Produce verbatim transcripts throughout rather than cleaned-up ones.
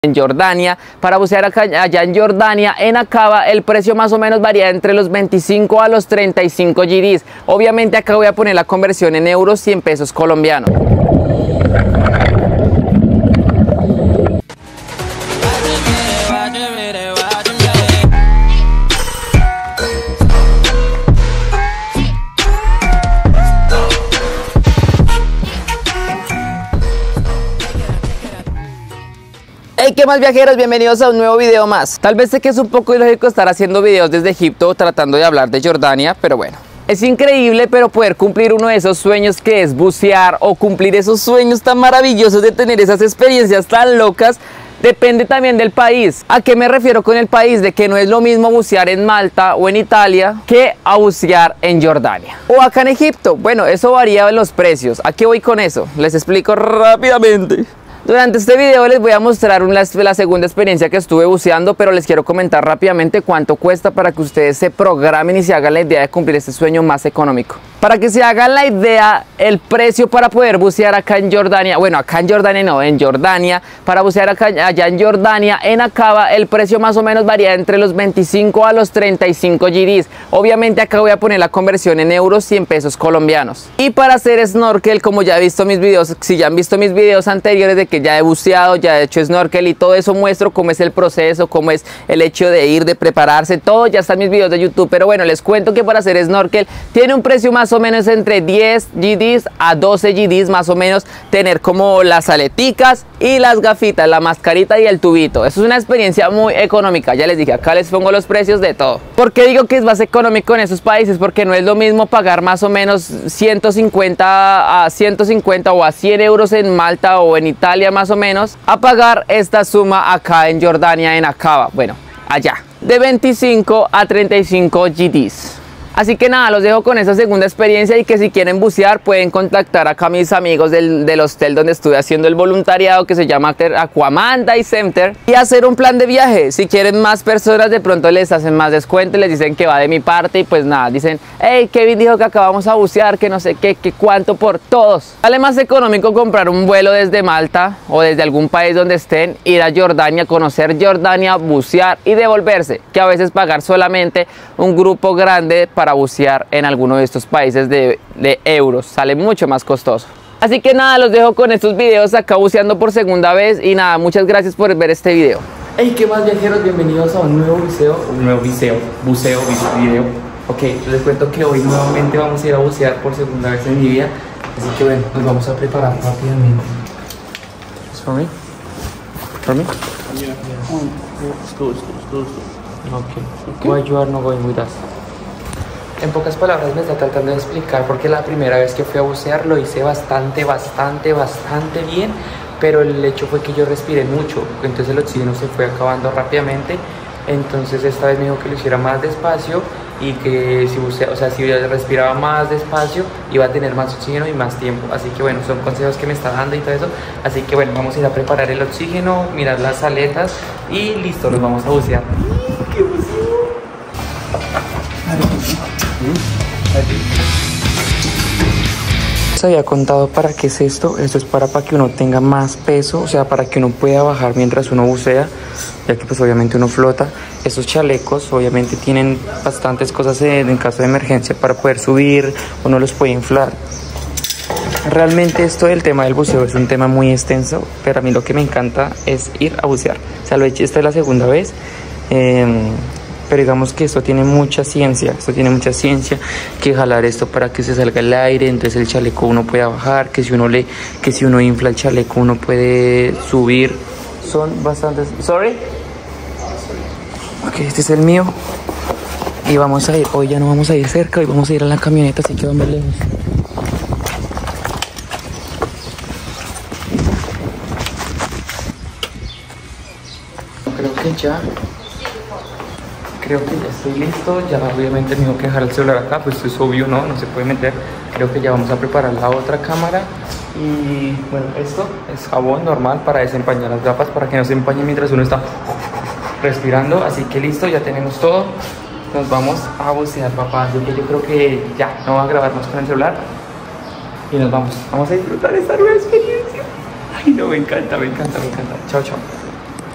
En Jordania. Para bucear acá, allá en Jordania, en Aqaba, el precio más o menos varía entre los veinticinco a los treinta y cinco G Ds. Obviamente acá voy a poner la conversión en euros y en pesos colombianos. Hey, ¿qué más, viajeros? Bienvenidos a un nuevo video más. Tal vez sé que es un poco ilógico estar haciendo videos desde Egipto tratando de hablar de Jordania, pero bueno. Es increíble, pero poder cumplir uno de esos sueños que es bucear o cumplir esos sueños tan maravillosos de tener esas experiencias tan locas, depende también del país. ¿A qué me refiero con el país? De que no es lo mismo bucear en Malta o en Italia que a bucear en Jordania o acá en Egipto. Bueno, eso varía en los precios. ¿A qué voy con eso? Les explico rápidamente. Durante este video les voy a mostrar una, la segunda experiencia que estuve buceando, pero les quiero comentar rápidamente cuánto cuesta para que ustedes se programen y se hagan la idea de cumplir este sueño más económico. Para que se hagan la idea, el precio para poder bucear acá en Jordania, bueno, acá en Jordania no, en Jordania, para bucear acá, allá en Jordania, en Aqaba, el precio más o menos varía entre los veinticinco a los treinta y cinco G Ds. Obviamente acá voy a poner la conversión en euros y en pesos colombianos. Y para hacer snorkel, como ya he visto mis videos, si ya han visto mis videos anteriores de que ya he buceado, ya he hecho snorkel y todo eso, muestro cómo es el proceso, cómo es el hecho de ir, de prepararse, todo ya está en mis videos de YouTube. Pero bueno, les cuento que para hacer snorkel tiene un precio más o menos entre diez G Ds a doce G Ds, más o menos, tener como las aleticas y las gafitas, la mascarita y el tubito. Eso es una experiencia muy económica. Ya les dije, acá les pongo los precios de todo. ¿Por qué digo que es más económico en esos países? Porque no es lo mismo pagar más o menos ciento cincuenta a ciento cincuenta o a cien euros en Malta o en Italia más o menos, a pagar esta suma acá en Jordania, en Aqaba, bueno, allá, de veinticinco a treinta y cinco G Ds. Así que nada, los dejo con esa segunda experiencia y que si quieren bucear pueden contactar acá a mis amigos del, del hostel donde estuve haciendo el voluntariado, que se llama Aquaman Dive Center, y hacer un plan de viaje. Si quieren más personas, de pronto les hacen más descuento, les dicen que va de mi parte y pues nada, dicen, hey, Kevin dijo que acá vamos a bucear, que no sé qué, que cuánto por todos. Sale más económico comprar un vuelo desde Malta o desde algún país donde estén, ir a Jordania, conocer Jordania, bucear y devolverse, que a veces pagar solamente un grupo grande para bucear en alguno de estos países de, de euros sale mucho más costoso. Así que nada, los dejo con estos videos acá buceando por segunda vez y nada, muchas gracias por ver este video. Hey, ¿qué más, viajeros? Bienvenidos a un nuevo buceo, un nuevo buceo, buceo, video. Ok, les cuento que hoy nuevamente vamos a ir a bucear por segunda vez en mi vida, así que bueno, nos vamos a preparar rápidamente. ¿Es for me? ¿For me? Yeah, yeah. Oh, it's good, it's good, it's good. Okay. Okay. Why you are not going with us? En pocas palabras me está tratando de explicar porque la primera vez que fui a bucear lo hice bastante, bastante, bastante bien, pero el hecho fue que yo respiré mucho, entonces el oxígeno se fue acabando rápidamente. Entonces esta vez me dijo que lo hiciera más despacio y que si bucea, o sea, si respiraba más despacio iba a tener más oxígeno y más tiempo. Así que bueno, son consejos que me está dando y todo eso. Así que bueno, vamos a ir a preparar el oxígeno, mirar las aletas y listo, nos vamos a bucear. ¡Qué buceo! Les había contado para qué es esto. Esto es para, para que uno tenga más peso, o sea, para que uno pueda bajar mientras uno bucea, ya que pues obviamente uno flota. Estos chalecos obviamente tienen bastantes cosas en, en caso de emergencia para poder subir, uno los puede inflar. Realmente esto del tema del buceo es un tema muy extenso, pero a mí lo que me encanta es ir a bucear. O sea, lo he hecho, esta es la segunda vez. Eh, Pero digamos que esto tiene mucha ciencia, esto tiene mucha ciencia, que jalar esto para que se salga el aire, entonces el chaleco uno pueda bajar, que si uno le, que si uno infla el chaleco uno puede subir. Son bastantes. Sorry. Ok, este es el mío. Y vamos a ir, hoy ya no vamos a ir cerca, hoy vamos a ir a la camioneta, así que vamos lejos. Creo que ya. Creo que ya estoy listo, ya obviamente me tengo que dejar el celular acá, pues es obvio, ¿no? No se puede meter. Creo que ya vamos a preparar la otra cámara. Y bueno, esto es jabón normal para desempañar las gafas, para que no se empañen mientras uno está respirando. Así que listo, ya tenemos todo. Nos vamos a bucear, papá. Así que yo creo que ya, no voy a grabar más con el celular. Y nos vamos, vamos a disfrutar esta nueva experiencia. Ay, no, me encanta, me encanta, me encanta. Chao, chao.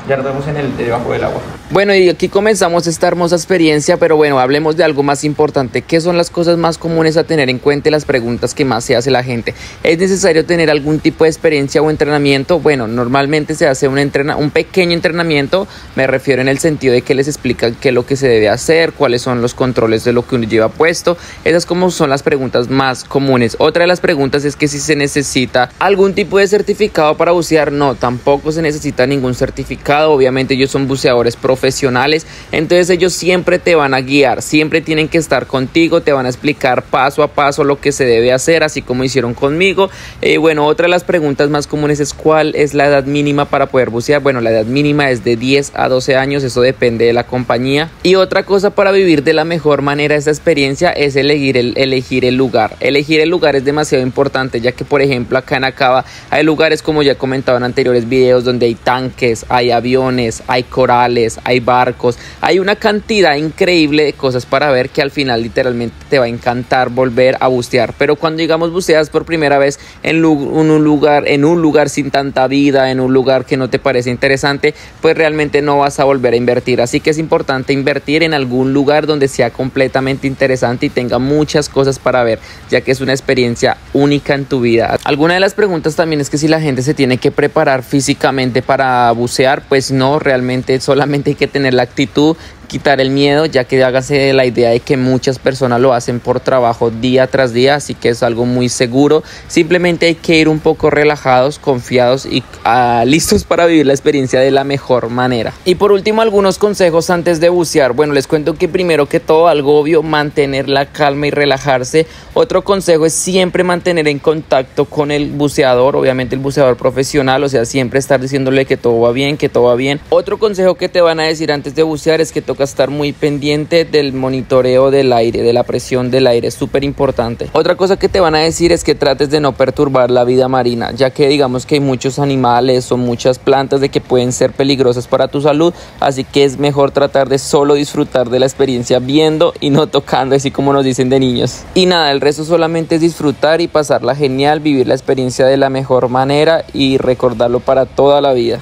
Ya nos vemos en el debajo del agua. Bueno, y aquí comenzamos esta hermosa experiencia, pero bueno, hablemos de algo más importante. ¿Qué son las cosas más comunes a tener en cuenta y las preguntas que más se hace la gente? ¿Es necesario tener algún tipo de experiencia o entrenamiento? Bueno, normalmente se hace un, entrena un pequeño entrenamiento, me refiero en el sentido de que les explican qué es lo que se debe hacer, cuáles son los controles de lo que uno lleva puesto. Esas como son las preguntas más comunes. Otra de las preguntas es que si se necesita algún tipo de certificado para bucear. No, tampoco se necesita ningún certificado. Obviamente ellos son buceadores profesionales profesionales, entonces ellos siempre te van a guiar, siempre tienen que estar contigo, te van a explicar paso a paso lo que se debe hacer, así como hicieron conmigo. Eh, bueno, otra de las preguntas más comunes es ¿cuál es la edad mínima para poder bucear? Bueno, la edad mínima es de diez a doce años, eso depende de la compañía. Y otra cosa para vivir de la mejor manera esta experiencia es elegir el, elegir el lugar. Elegir el lugar es demasiado importante, ya que por ejemplo acá en Acaba hay lugares, como ya he comentado en anteriores videos, donde hay tanques, hay aviones, hay corales, hay barcos, hay una cantidad increíble de cosas para ver que al final literalmente te va a encantar volver a bucear. Pero cuando digamos buceas por primera vez en un lugar, en un lugar sin tanta vida, en un lugar que no te parece interesante, pues realmente no vas a volver a invertir. Así que es importante invertir en algún lugar donde sea completamente interesante y tenga muchas cosas para ver, ya que es una experiencia única en tu vida. Alguna de las preguntas también es que si la gente se tiene que preparar físicamente para bucear, pues no, realmente solamente hay que tener la actitud, quitar el miedo, ya que hágase la idea de que muchas personas lo hacen por trabajo día tras día, así que es algo muy seguro. Simplemente hay que ir un poco relajados, confiados y uh, listos para vivir la experiencia de la mejor manera. Y por último, algunos consejos antes de bucear. Bueno, les cuento que primero que todo, algo obvio, mantener la calma y relajarse. Otro consejo es siempre mantener en contacto con el buceador, obviamente el buceador profesional, o sea, siempre estar diciéndole que todo va bien, que todo va bien. Otro consejo que te van a decir antes de bucear es que toca estar muy pendiente del monitoreo del aire, de la presión del aire, es súper importante. Otra cosa que te van a decir es que trates de no perturbar la vida marina, ya que digamos que hay muchos animales o muchas plantas de que pueden ser peligrosas para tu salud, así que es mejor tratar de solo disfrutar de la experiencia viendo y no tocando, así como nos dicen de niños. Y nada, el resto solamente es disfrutar y pasarla genial, vivir la experiencia de la mejor manera y recordarlo para toda la vida.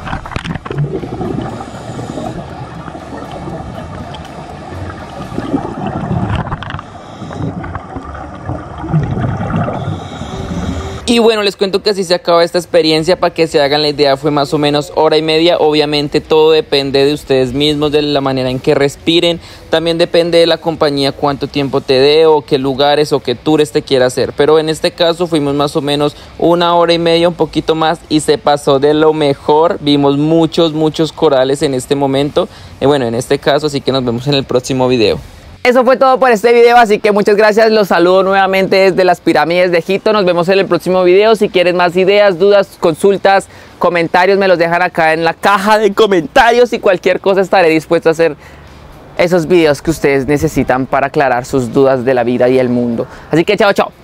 Y bueno, les cuento que así se acaba esta experiencia. Para que se hagan la idea, fue más o menos hora y media. Obviamente todo depende de ustedes mismos, de la manera en que respiren. También depende de la compañía cuánto tiempo te dé o qué lugares o qué tours te quiera hacer. Pero en este caso fuimos más o menos una hora y media, un poquito más, y se pasó de lo mejor. Vimos muchos, muchos corales en este momento. Y bueno, en este caso, así que nos vemos en el próximo video. Eso fue todo por este video, así que muchas gracias, los saludo nuevamente desde las pirámides de Egipto. Nos vemos en el próximo video. Si quieren más ideas, dudas, consultas, comentarios, me los dejan acá en la caja de comentarios y cualquier cosa estaré dispuesto a hacer esos videos que ustedes necesitan para aclarar sus dudas de la vida y el mundo. Así que chao, chao.